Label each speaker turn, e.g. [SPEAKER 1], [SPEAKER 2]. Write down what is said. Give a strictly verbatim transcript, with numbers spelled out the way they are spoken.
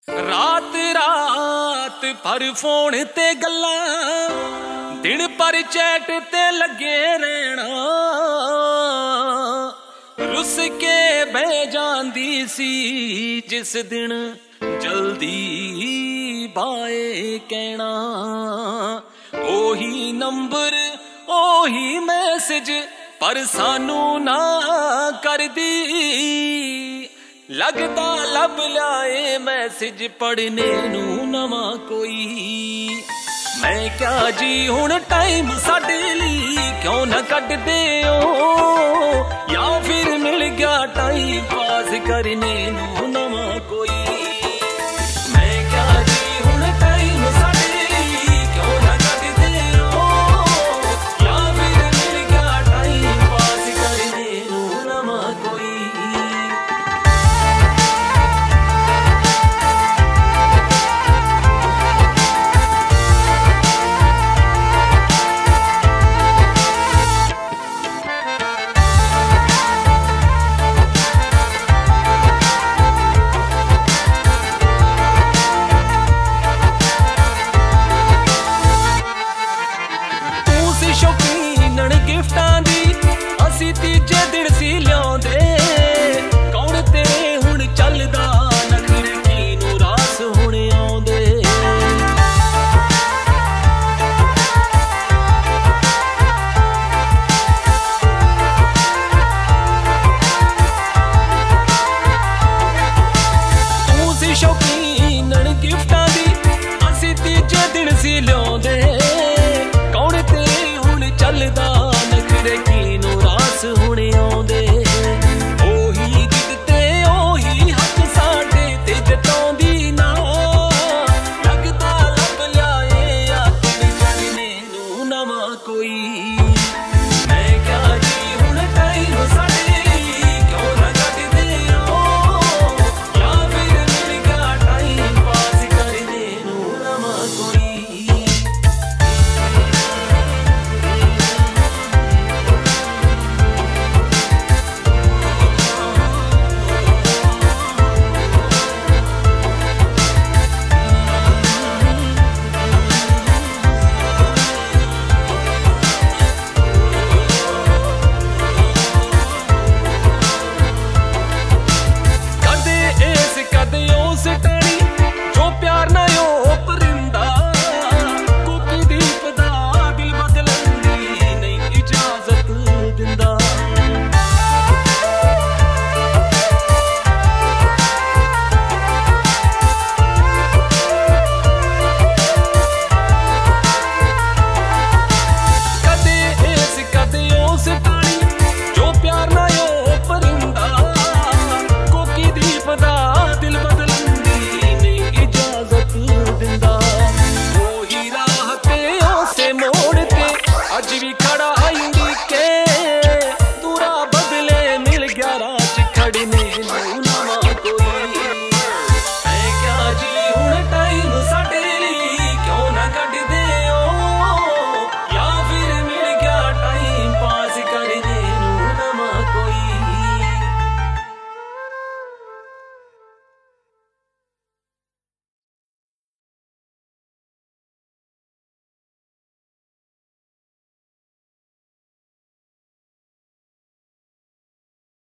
[SPEAKER 1] रात रात पर फोन ते गल्लां, दिन पर चैट ते लगे रहना। रुस के बह जांदी सी जिस दिन जल्दी बाए कहना। ओही नंबर ओही मैसेज पर सानू ना कर दी। लगदा लब लाए मैसेज पढ़ने नू नवा कोई। मैं क्या जी हुण टाइम साडे लई क्यों ना कट दे ओ, या फिर मिल गया टाइम पास करने नू नवा कोई। मैं क्या जी हुण टाइम साडे लई क्यों ना कट दे ओ, या फिर मिल गया टाइम पास करने नू नवा कोई। शौकीनन गिफ्टां दी असी तीजे दिन सी लियाउंदे। कौन तेरे हुण चलदा नखरे कीनू रास हुण आउंदे। तू सी शौकीनन गिफ्टां दी असी तीजे दिन सी लियाउंदे। चलदा नखरे कीनू रास हुण आउंदे। ओही जिद ते ओही हक साडे ते जताउंदी ना। लगदा लब लियाए अपनी करने नू नवा कोई। मैं क्या जी हुण टाइम साडे लई क्यों ना कट दे ओ, या फिर मिल गया टाइम पास करने नू नवा कोई। अज भी खड़ा आई के दूरा बदले मिल गया राज खड़ने।